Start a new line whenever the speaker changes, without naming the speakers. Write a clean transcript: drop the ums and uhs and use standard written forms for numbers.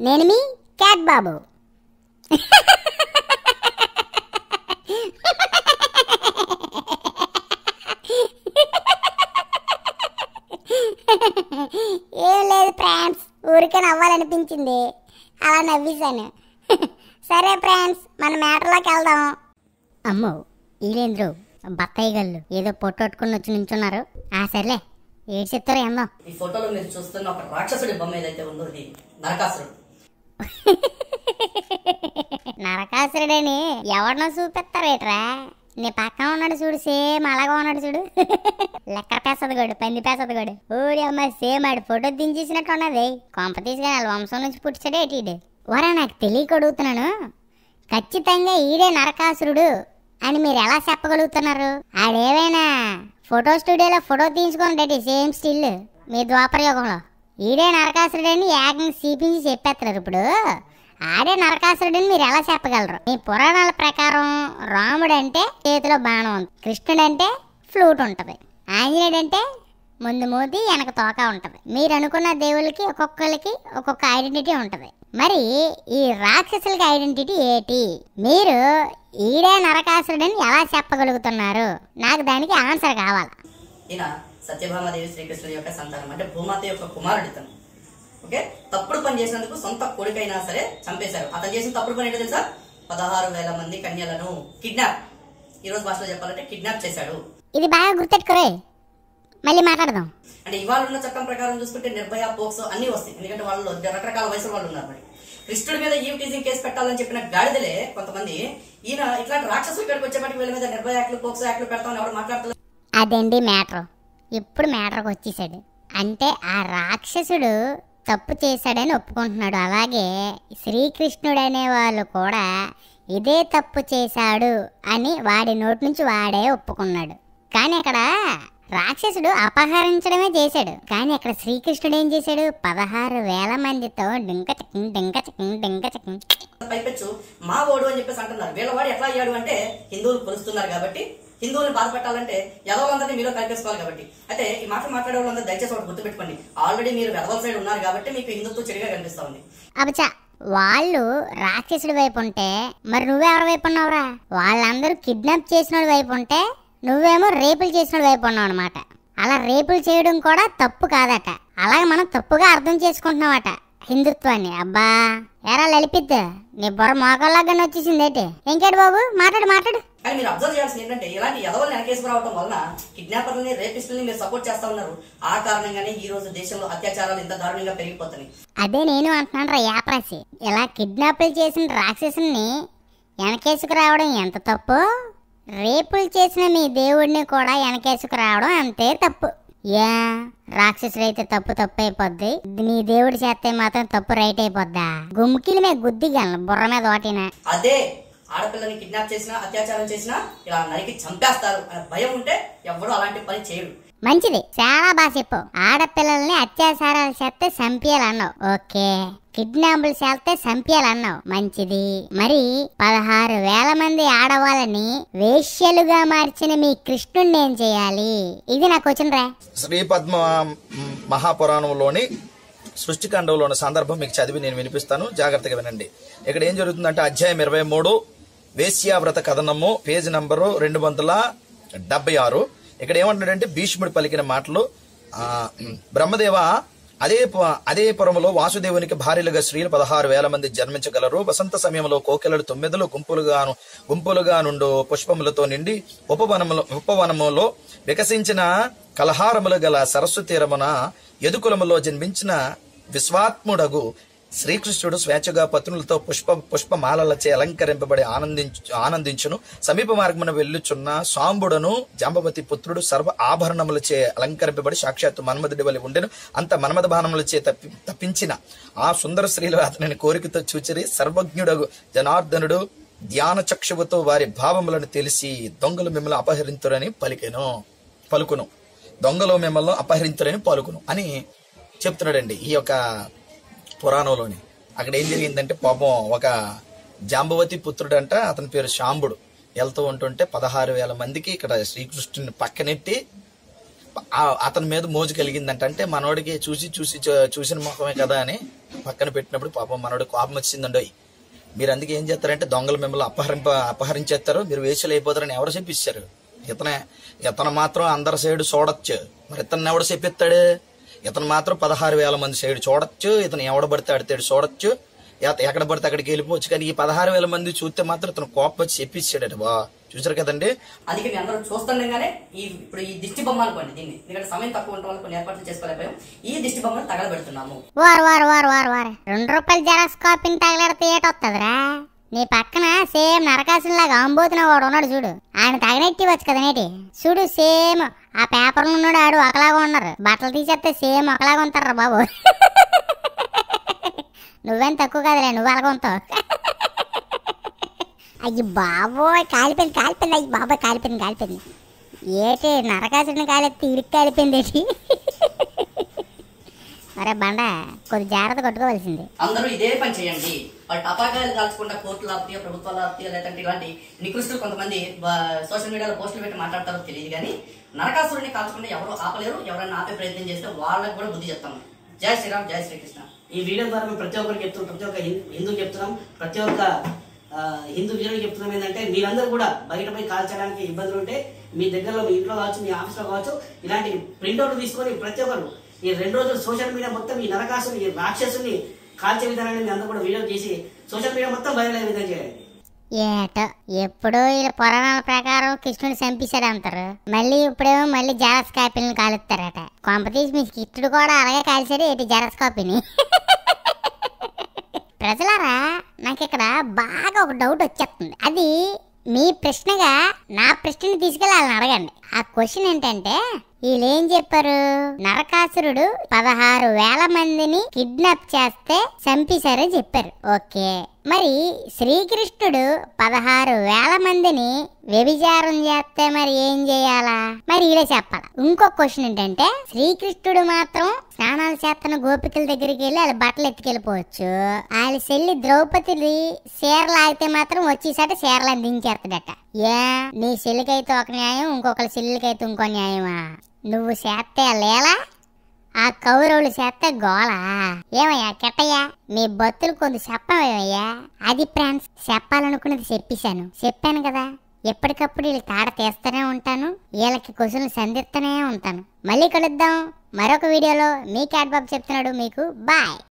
నేను మీ క్యాట్ బాబు. ఏం లేదు ఫ్రెండ్స్, ఊరికే నవ్వాలనిపించింది, అలా నవ్వేశాను. సరే ఫ్రెండ్స్, మన మ్యాటర్లోకి వెళ్దాం. అమ్మో, వీళ్ళేంద్రు బత్తాయి గళ్ళు ఏదో పొట్టొట్టుకుని వచ్చి నించున్నారు. సర్లే, ఏడు చెప్తారు ఏందో.
ఈ ఫోటోలో మీరు చూస్తున్న ఒక రాక్షసుడి బొమ్మ ఏదైతే ఉందో ఇది నరకాసురుడు.
నరకాసురుడని ఎవరినో చూపిస్తారేట్రా? నీ పక్కన ఉన్నాడు చూడు, సేమ్ అలాగా ఉన్నాడు చూడు. లెక్క పేసదగోడు, పంది పేసదగోడు. ఓడి అమ్మ సేమ్ ఆడు ఫోటో దించేసినట్టు ఉన్నది. కొంప తీసుకుని వాళ్ళ వంశం నుంచి పుట్టించాడే ఈడే. వరా, నాకు తెలియక అడుగుతున్నాను, ఖచ్చితంగా ఈడే నరకాసురుడు అని మీరు ఎలా చెప్పగలుగుతున్నారు? ఆడేమైనా ఫోటో స్టూడియోలో ఫోటో తీసుకుని సేమ్ స్టిల్ మీ ద్వాపర యుగంలో ఈడే నరకాసురుడని ఏకంగా చూపించి చెప్పేస్తారు. ఇప్పుడు ఆడే నరకాసురుడని మీరు ఎలా చెప్పగలరు? మీ పురాణాల ప్రకారం రాముడు అంటే చేతిలో బాణం ఉంది, కృష్ణుడు అంటే ఫ్లూట్ ఉంటది, ఆంజనేయుడు అంటే ముందు మూతి వెనక తోక ఉంటది. మీరు అనుకున్న దేవుళ్ళకి ఒక్కొక్కరికి ఒక్కొక్క ఐడెంటిటీ ఉంటది. మరి ఈ రాక్షసులకి ఐడెంటిటీ ఏంటి? మీరు ఈడే నరకాసురుడని ఎలా చెప్పగలుగుతున్నారు? నాకు దానికి ఆన్సర్ కావాలి.
ఈయన సత్యభామాదేవి శ్రీకృష్ణుడి యొక్క సంతానం, అంటే భూమాత యొక్క కుమారుడు ఇతను. ఓకే, తప్పుడు పని చేసినందుకు సొంత కొడుకైనా సరే చంపేశారు. అతను చేసిన తప్పుడు పని ఏంటో తెలుసా? 16,000 మంది కన్యలను కిడ్నాప్, ఈ రోజు భాషలో చెప్పాలంటే కిడ్నాప్ చేశాడు.
ఇది బాగా గుర్తెట్టుకోరే, మళ్ళీ మాట్లాడదాం.
అంటే ఇవాళ ఉన్న చట్టం ప్రకారం చూసుకుంటే నిర్భయ, పోక్సో అన్ని వస్తాయి, ఎందుకంటే వాళ్ళు రకరకాల వయసు వాళ్ళు ఉన్నారు. మరి కృష్ణుడి మీద ఈవ్ టీజింగ్ కేసు పెట్టాలని చెప్పిన గాడిదలే కొంతమంది, ఈయన ఇట్లాంటి రాక్షసులు ఇక్కడికి వచ్చేప్పటికి వీళ్ళ మీద నిర్భయ యాక్ట్లు, పోక్సో యాక్ట్లు పెడతామని ఎవరు మాట్లాడలేదు.
అదండి మ్యాటర్. ఇప్పుడు మ్యాటర్కి వచ్చేసాడు. అంటే ఆ రాక్షసుడు తప్పు చేశాడని ఒప్పుకుంటున్నాడు. అలాగే శ్రీకృష్ణుడు అనే వాళ్ళు కూడా ఇదే తప్పు చేశాడు అని వాడి నోటి నుంచి వాడే ఒప్పుకున్నాడు. కానీ అక్కడ రాక్షసుడు అపహరించడమే చేశాడు, కానీ అక్కడ శ్రీకృష్ణుడు ఏం చేశాడు? 16,000 మందితో డింక చకింగ్ డింక చకింగ్ డింక చకింగ్.
పైపెచ్చు మా ఓడు అని చెప్పేసి అంటున్నారు. వీళ్ళవాడు ఎట్లా అయ్యాడు అంటే హిందువులు కొలుస్తున్నారు కాబట్టి, హిందువులను బాధపెట్టాలంటే యదవులందరినీ మీరు కలిపేసుకోవాలి కాబట్టి. అయితే ఈ మాట మాట్లాడే వాళ్ళందరూ దయచేసి ఒకటి గుర్తుపెట్టుకోండి, ఆల్రెడీ మీరు యదవుల సైడ్ ఉన్నారు కాబట్టి మీకు హిందుత్వం చెడుగా కనిపిస్తా ఉంది.
అబచా, వాళ్ళు రాక్షసుడి వైపు ఉంటే మరి నువ్వెవరి వైపు ఉన్నావురా? వాళ్ళందరూ కిడ్నాప్ చేసిన వైపు ఉంటే నువ్వేమో రేపులు చేసిన వైపు ఉన్నావు అనమాట. అలా రేపులు చేయడం కూడా తప్పు కాదట. అలాగే మనం తప్పుగా అర్థం చేసుకుంటున్నామట హిందుత్వాన్ని. అబ్బా ఎరా లలిపిద్దా, నీ బొర్ర మోకాల్లాగానే వచ్చేసింది ఏంటి? ఇంకేటి బాబు, మాట్లాడు మాట్లాడు.
కానీ మీరు అబ్జర్వ్ చేయాల్సింది ఏంటంటే, ఇలాంటి యదవులను వెనకేసుకురావడం వలన కిడ్నాపర్లని, రేపిస్టులని మీరు సపోర్ట్ చేస్తా ఉన్నారు. ఆ కారణంగానే ఈ రోజు దేశంలో అత్యాచారాలు ఇంత దారుణంగా పెరిగిపోతున్నాయి.
అదే నేను అంటున్నాను రా యాప్రాసి, ఇలా కిడ్నాపులు చేసిన రాక్షసుని వెనకేసుకురావడం ఎంత తప్పు, రేపులు చేసిన మీ దేవుడిని కూడా వెనకేసుకురావడం అంతే తప్పు. యా, రాక్షసుడైతే తప్పు తప్పు అయిపోద్ది, మీ దేవుడి చేస్తే మాత్రం తప్పు రైట్ అయిపోద్దా? గుమ్కిల మీద గుద్దిగలను బుర్ర మీద ఒకటినా.
అదే ఆడపిల్లని కిడ్నాప్ చేసినా, అత్యాచారం చేసినా ఇలా నరికి చంపేస్తారు అనే భయం ఉంటే ఎవరు అలాంటి పని చేయడు.
మంచిది, చాలా బాగా చెప్పు. ఆడపిల్లల్ని అత్యాచారాలు చేస్తే చంపేయాలన్నావు, ఓకే. కిడ్నాపులు చేస్తే చంపేయాలన్నావు, మంచిది. మరి 16,000 మంది ఆడవాళ్ళని వేశ్యలుగా మార్చిన మీ కృష్ణుడిని ఏం చేయాలి? ఇది నాకు వచ్చిందిరా.
శ్రీ పద్మ మహాపురాణంలోని సృష్టికాండంలోని సందర్భం మీకు చదివి నేను వినిపిస్తాను, జాగ్రత్తగా వినండి. ఇక్కడ ఏం జరుగుతుందంటే అధ్యాయం 23 వేశ్యావ్రత కథనము, పేజ్ నంబరు 276. ఇక్కడ ఏమంటాడంటే భీష్ముడు పలికిన మాటలు, బ్రహ్మదేవ అదే పురములో వాసుదేవునికి భార్యలుగా స్త్రీలు 16,000 మంది జన్మించగలరు. వసంత సమయంలో కోకిలలు 9 గుంపులుగా నుండు పుష్పములతో నిండి ఉపవనములో వికసించిన కలహారములు గల సరస్సు తీరమున యదుకులములో జన్మించిన విశ్వాత్ముడగు శ్రీకృష్ణుడు స్వేచ్ఛగా పత్నులతో పుష్పమాలలచే అలంకరింపబడి ఆనందించును. సమీప మార్గమున వెళ్ళుచున్న సాంబుడను జాంబవతి పుత్రుడు సర్వ ఆభరణములచే అలంకరింపబడి సాక్షాత్తు మన్మధుడి వలె ఉండెను. అంత మన్మథ బాణములచే తప్పించిన ఆ సుందర స్త్రీలు అతనిని కోరికతో చూచిరి. సర్వజ్ఞుడగు జనార్దనుడు ధ్యాన చక్షువుతో వారి భావములను తెలిసి దొంగలు మిమ్మల్ని అపహరింతురని పలుకును దొంగలు మిమ్మల్ని అపహరింతురని పలుకును అని చెప్తున్నాడండి ఈ యొక్క పురాణంలోని. అక్కడ ఏం జరిగిందంటే పాపం ఒక జాంబవతి పుత్రుడంట, అతని పేరు శాంబుడు, వెళ్తూ ఉంటుంటే 16,000 మందికి ఇక్కడ శ్రీకృష్ణుని పక్కనెట్టి అతని మీద మోజు కలిగిందంట. అంటే మనోడికి చూసిన ముఖమే కదా అని పక్కన పెట్టినప్పుడు పాపం మనోడు కోపం వచ్చిందండి. మీరు అందుకే ఏం చేస్తారంటే దొంగలు మిమ్మల్ని అపహరించేస్తారు, మీరు వేసులు అయిపోతారని ఎవరు చెప్పిస్తారు? ఇతను మాత్రం అందరి సైడ్ చూడొచ్చు, మరి ఇతను ఎవడు చెప్పిస్తాడు? ఇతను మాత్రం 16,000 మంది సైడ్ చూడొచ్చు, ఇతను ఎవడ పడితే అడితే చూడొచ్చు, ఎక్కడ పడితే అక్కడికి వెళ్ళిపోవచ్చు. కానీ ఈ 16,000 మంది చూస్తే మాత్రం ఇతను కోపం వచ్చి చెప్పిస్తాడట. బా చూసారు కదండి.
అందుకే మీ అందరూ చూస్తుండగానే ఇప్పుడు ఈ దిష్టి బొమ్మ అనుకోండి, దీన్ని ఎందుకంటే సమయం తక్కువ ఉండడం వల్ల కొన్ని ఏర్పాట్లు చేసుకోలేకపోయాం. ఈ దిష్టి బొమ్మను తగలబెడుతున్నాము.
వారు 2 రూపాయల జెరాక్స్ కాపీని తగలడితే ఏటొస్తుందిరా? నీ పక్కన సేమ్ నరకాసులాగా అంబోతున్న వాడు ఉన్నాడు చూడు, ఆయన తగనెట్టి వచ్చు కదా నేటి. చూడు సేమ్ ఆ పేపర్లో ఉన్నాడు, ఆడు ఒకలాగా ఉన్నారు. బట్టలు తీసేస్తే సేమ్ ఒకలాగా ఉంటారా బాబు. నువ్వేం తక్కువ కాదులే, నువ్వు అలాగ ఉంటావు. అయ్యి బాబోయ్ కాలిపోయింది, అయ్యి బాబోయ్ కాలిపోయింది. ఏటి నరకాసుడిని కాలెత్తి ఇడికి కాలిపోయింది ఏంటి? అరే బండ కొద్ది జాగ్రత్త కొట్టుకోవాల్సింది.
అందరూ ఇదే పని చేయండి. వాళ్ళు టపాకాయలు కాల్చకుండా కోర్టులు ఆపుతాయో ప్రభుత్వాలు ఆపుతాయో లేదంటే ఇలాంటి నికృష్టులు కొంతమంది సోషల్ మీడియాలో పోస్టులు పెట్టి మాట్లాడతారో తెలియదు, కానీ నరకాసురుడిని కాల్చకుండా ఎవరు ఆపలేరు. ఎవరైనా ఆపే ప్రయత్నం చేస్తే వాళ్ళకి కూడా బుద్ధి చెప్తాం. జై శ్రీరామ్, జై శ్రీకృష్ణ.
ఈ వీడియో ద్వారా మేము ప్రతి ఒక్కరికి చెప్తున్నాం, ప్రతి ఒక్క హిందూకి చెప్తున్నాం, ప్రతి ఒక్క హిందూ వీరులకు చెప్తున్నాం ఏంటంటే మీరందరూ కూడా బయట పోయి కాల్చడానికి ఇబ్బందులు ఉంటే మీ దగ్గరలో, మీ ఇంట్లో కావచ్చు, మీ ఆఫీస్లో కావచ్చు, ఇలాంటి ప్రింట్అవుట్ తీసుకొని ప్రతి ఒక్కరు ఈ 2 రోజులు సోషల్ మీడియా మొత్తం ఈ నరకాసుని, ఈ రాక్షసుని కాల్చే విధానాన్ని మీ అందరూ కూడా వీడియో చేసి సోషల్ మీడియా మొత్తం వైరల్ అయ్యే విధంగా చేయండి.
ఏటో ఎప్పుడో ఇలా పురాణాల ప్రకారం కృష్ణుడు చంపేశాడు అంటారు, ఇప్పుడేమో మళ్ళీ జెరాక్స్ కాపీలను కాలుస్తారట. కొంపతీసి మీ కృష్ణుడు కూడా అలాగే కాల్చాడు ఏంటి జెరాక్స్ కాపీని? ప్రజలారా, నాకు ఇక్కడ బాగా ఒక డౌట్ వచ్చేస్తుంది. అది మీ ప్రశ్నగా నా ప్రశ్నని తీసుకెళ్ళాలని అడగండి. ఆ క్వశ్చన్ ఏంటంటే, వీళ్ళేం చెప్పారు? నరకాసురుడు 16,000 మందిని కిడ్నాప్ చేస్తే చంపేశారని చెప్పారు. ఓకే, మరి శ్రీకృష్ణుడు 16,000 మందిని వ్యభిచారం చేస్తే మరి ఏం చేయాలా? మరి ఇలా చెప్పాలా? ఇంకో క్వశ్చన్ ఏంటంటే, శ్రీకృష్ణుడు మాత్రం స్నానాలు చేస్తున్న గోపికల దగ్గరికి వెళ్ళి వాళ్ళ బట్టలు ఎత్తుకెళ్ళిపోవచ్చు, వాళ్ళ చెల్లి ద్రౌపది చీరలు ఆగితే మాత్రం వచ్చేసాట చీరలను దించేస్తాడట. నీ చెల్లికైతే ఒక న్యాయం, ఇంకొకరి చెల్లికైతే ఇంకో న్యాయమా? నువ్వు చేస్తే లేలా, ఆ కౌరవులు చేస్తే గోలా? ఏమయ్యా కెట్టయ్యా, మీ బతులు కొంచెం చెప్పమయ్యా. అది ఫ్రెండ్స్, చెప్పాలనుకున్నది చెప్పాను కదా. ఎప్పటికప్పుడు వీళ్ళకి తాడ తీస్తూనే ఉంటాను, వీళ్ళకి క్వశ్చన్లు సంధిస్తూనే ఉంటాను. మళ్ళీ కలుద్దాం మరొక వీడియోలో. మీ క్యాట్ బాబు చెప్తున్నాడు మీకు బాయ్.